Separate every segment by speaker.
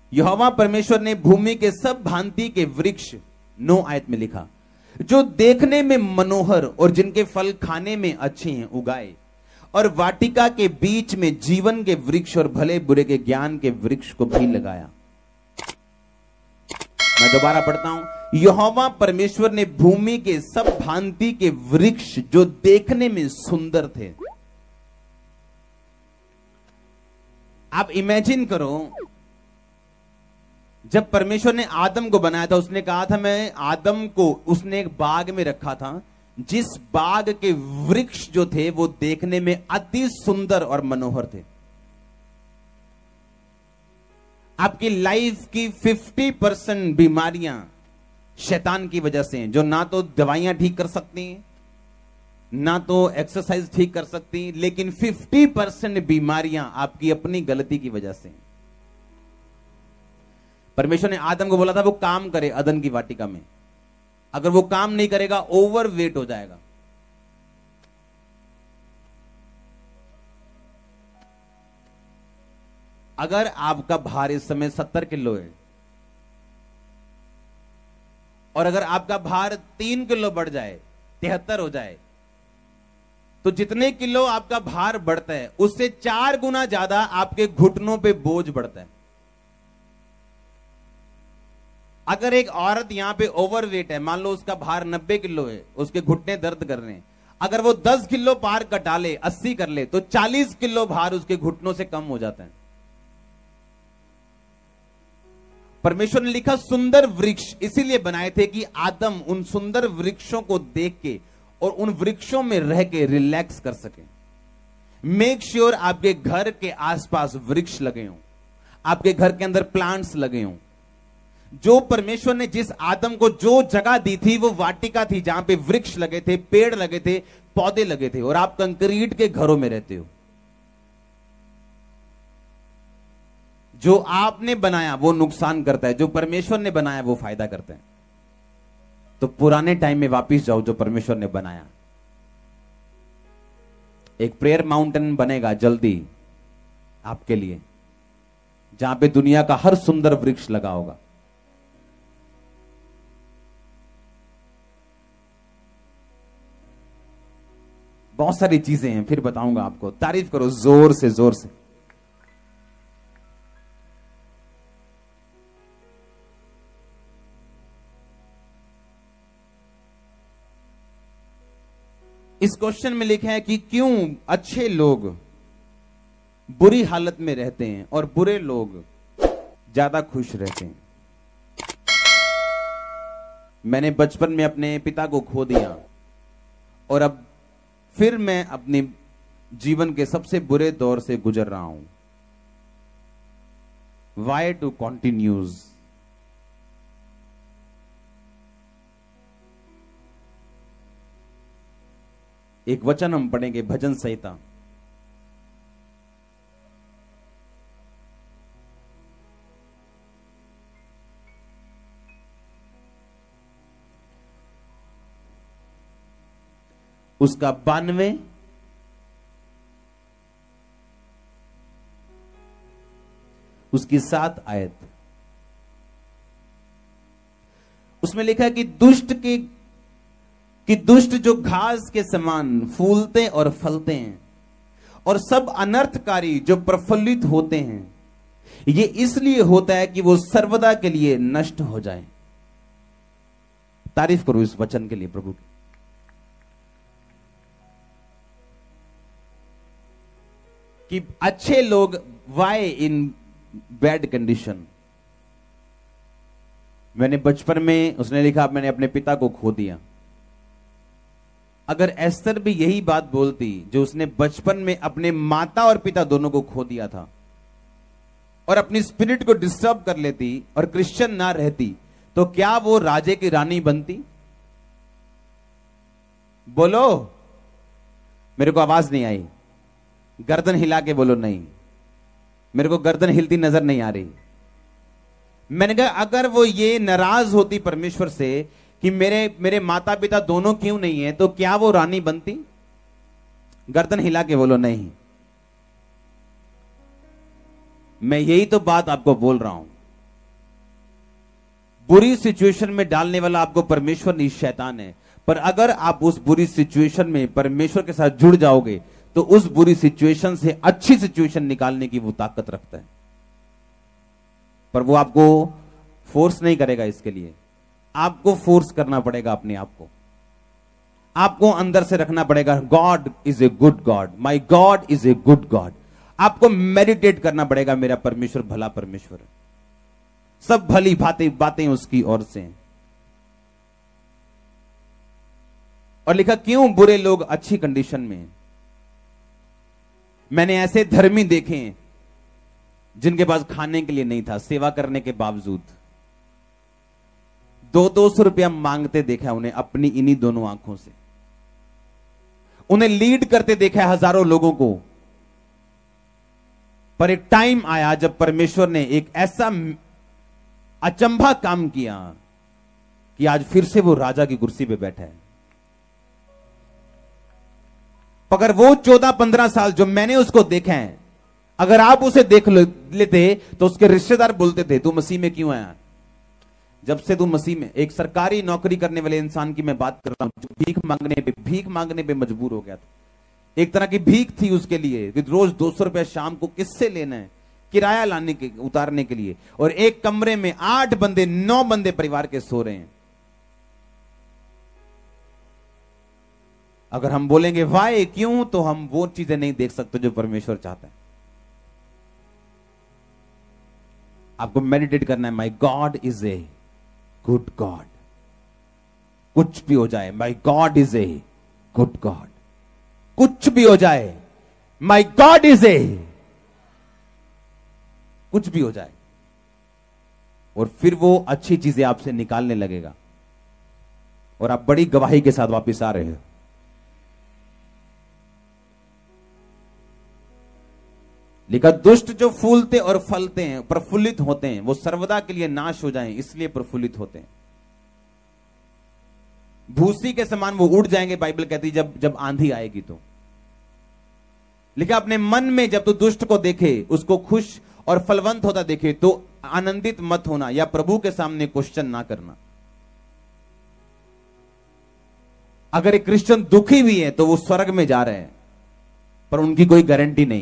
Speaker 1: यहोवा परमेश्वर ने भूमि के सब भांति के वृक्ष 9 आयत में लिखा, जो देखने में मनोहर और जिनके फल खाने में अच्छे हैं, उगाए, और वाटिका के बीच में जीवन के वृक्ष और भले बुरे के ज्ञान के वृक्ष को भी लगाया। मैं दोबारा पढ़ता हूं, यहोवा परमेश्वर ने भूमि के सब भांति के वृक्ष जो देखने में सुंदर थे। आप इमेजिन करो, जब परमेश्वर ने आदम को बनाया था, उसने कहा था मैं आदम को, उसने एक बाग में रखा था जिस बाग के वृक्ष जो थे वो देखने में अति सुंदर और मनोहर थे। आपकी लाइफ की 50% बीमारियां शैतान की वजह से हैं, जो ना तो दवाइयां ठीक कर सकती हैं, ना तो एक्सरसाइज ठीक कर सकती हैं, लेकिन 50% बीमारियां आपकी अपनी गलती की वजह से हैं। परमेश्वर ने आदम को बोला था वो काम करे अदन की वाटिका में, अगर वो काम नहीं करेगा ओवरवेट हो जाएगा। अगर आपका भार इस समय 70 किलो है और अगर आपका भार 3 किलो बढ़ जाए, 73 हो जाए, तो जितने किलो आपका भार बढ़ता है उससे 4 गुना ज्यादा आपके घुटनों पे बोझ बढ़ता है। अगर एक औरत यहां पे ओवरवेट है, मान लो उसका भार 90 किलो है, उसके घुटने दर्द कर रहे हैं, अगर वो 10 किलो पार कटा ले, 80 कर ले, तो 40 किलो भार उसके घुटनों से कम हो जाता है। परमेश्वर ने लिखा सुंदर वृक्ष इसीलिए बनाए थे कि आदम उन सुंदर वृक्षों को देख के और उन वृक्षों में रह के रिलैक्स कर सके। मेक श्योर आपके घर के आसपास वृक्ष लगे हों, आपके घर के अंदर प्लांट्स लगे हों। जो परमेश्वर ने जिस आदम को जो जगह दी थी वो वाटिका थी जहां पे वृक्ष लगे थे, पेड़ लगे थे, पौधे लगे थे, और आप कंक्रीट के घरों में रहते हो। जो आपने बनाया वो नुकसान करता है, जो परमेश्वर ने बनाया वो फायदा करता है। तो पुराने टाइम में वापस जाओ जो परमेश्वर ने बनाया। एक प्रेयर माउंटेन बनेगा जल्दी आपके लिए, जहां पे दुनिया का हर सुंदर वृक्ष लगा होगा। बहुत सारी चीजें हैं, फिर बताऊंगा आपको। तारीफ करो जोर से, जोर से। इस क्वेश्चन में लिखा है कि क्यों अच्छे लोग बुरी हालत में रहते हैं और बुरे लोग ज्यादा खुश रहते हैं। मैंने बचपन में अपने पिता को खो दिया और अब फिर मैं अपने जीवन के सबसे बुरे दौर से गुजर रहा हूं। Why to continues. एक वचन हम पढ़ेंगे, भजन संहिता उसका 92 उसकी 7 आयत। उसमें लिखा है कि दुष्ट जो घास के समान फूलते और फलते हैं और सब अनर्थकारी जो प्रफुल्लित होते हैं, ये इसलिए होता है कि वो सर्वदा के लिए नष्ट हो जाए। तारीफ करो इस वचन के लिए प्रभु की। कि अच्छे लोग वाई इन बैड कंडीशन। मैंने बचपन में, उसने लिखा, मैंने अपने पिता को खो दिया। अगर एस्तर भी यही बात बोलती जो उसने बचपन में अपने माता और पिता दोनों को खो दिया था और अपनी स्पिरिट को डिस्टर्ब कर लेती और क्रिश्चियन ना रहती, तो क्या वो राजे की रानी बनती? बोलो, मेरे को आवाज नहीं आई। गर्दन हिला के बोलो नहीं। मेरे को गर्दन हिलती नजर नहीं आ रही। मैंने कहा अगर वो ये नाराज होती परमेश्वर से कि मेरे माता पिता दोनों क्यों नहीं है, तो क्या वो रानी बनती? गर्दन हिला के बोलो नहीं। मैं यही तो बात आपको बोल रहा हूं बुरी सिचुएशन में डालने वाला आपको परमेश्वर नहीं, शैतान है। पर अगर आप उस बुरी सिचुएशन में परमेश्वर के साथ जुड़ जाओगे तो उस बुरी सिचुएशन से अच्छी सिचुएशन निकालने की वो ताकत रखता है। पर वो आपको फोर्स नहीं करेगा, इसके लिए आपको फोर्स करना पड़ेगा अपने आप को। आपको अंदर से रखना पड़ेगा, God is a good God, my God is a good God. आपको मेडिटेट करना पड़ेगा, मेरा परमेश्वर भला परमेश्वर है, सब भली बातें उसकी ओर से हैं। और लिखा क्यों बुरे लोग अच्छी कंडीशन में हैं। मैंने ऐसे धर्मी देखे हैं जिनके पास खाने के लिए नहीं था, सेवा करने के बावजूद 200 रुपया मांगते देखा उन्हें अपनी इन्हीं दोनों आंखों से। उन्हें लीड करते देखा है हजारों लोगों को। पर एक टाइम आया जब परमेश्वर ने एक ऐसा अचंभा काम किया कि आज फिर से वो राजा की कुर्सी पे बैठा है। अगर वो 14-15 साल जो मैंने उसको देखा है, अगर आप उसे देख लेते तो उसके रिश्तेदार बोलते थे तू मसीह में क्यों आया। जब से तू मसीह में, एक सरकारी नौकरी करने वाले इंसान की मैं बात कर रहा हूं, जो भीख मांगने पे मजबूर हो गया था। एक तरह की भीख थी उसके लिए कि रोज 200 रुपया शाम को किससे लेना है, किराया लाने के उतारने के लिए। और एक कमरे में 8 बंदे 9 बंदे परिवार के सो रहे हैं। अगर हम बोलेंगे वाई क्यों, तो हम वो चीजें नहीं देख सकते जो परमेश्वर चाहता है। आपको मेडिटेट करना है, my God is a good God. कुछ भी हो जाए, my God is a good God. कुछ भी हो जाए, माई गॉड इज ए, कुछ भी हो जाए। और फिर वो अच्छी चीजें आपसे निकालने लगेगा और आप बड़ी गवाही के साथ वापस आ रहे हो। लिखा दुष्ट जो फूलते और फलते हैं, प्रफुल्लित होते हैं, वो सर्वदा के लिए नाश हो जाएं, इसलिए प्रफुल्लित होते हैं। भूसी के समान वो उड़ जाएंगे, बाइबल कहती जब आंधी आएगी तो। लिखा अपने मन में जब तू दुष्ट को देखे, उसको खुश और फलवंत होता देखे, तो आनंदित मत होना या प्रभु के सामने क्वेश्चन ना करना। अगर एक क्रिश्चियन दुखी भी है तो वो स्वर्ग में जा रहे हैं, पर उनकी कोई गारंटी नहीं।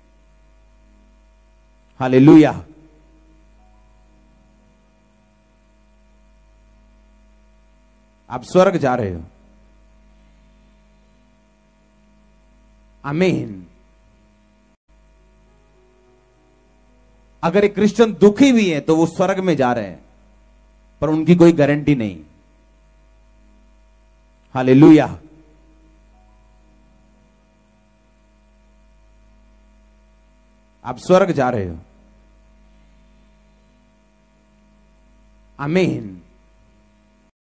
Speaker 1: हालेलुया। आप स्वर्ग जा रहे हो। आमीन। अगर एक क्रिश्चियन दुखी भी है तो वो स्वर्ग में जा रहे हैं, पर उनकी कोई गारंटी नहीं। हालेलुया। आप स्वर्ग जा रहे हो। आमीन।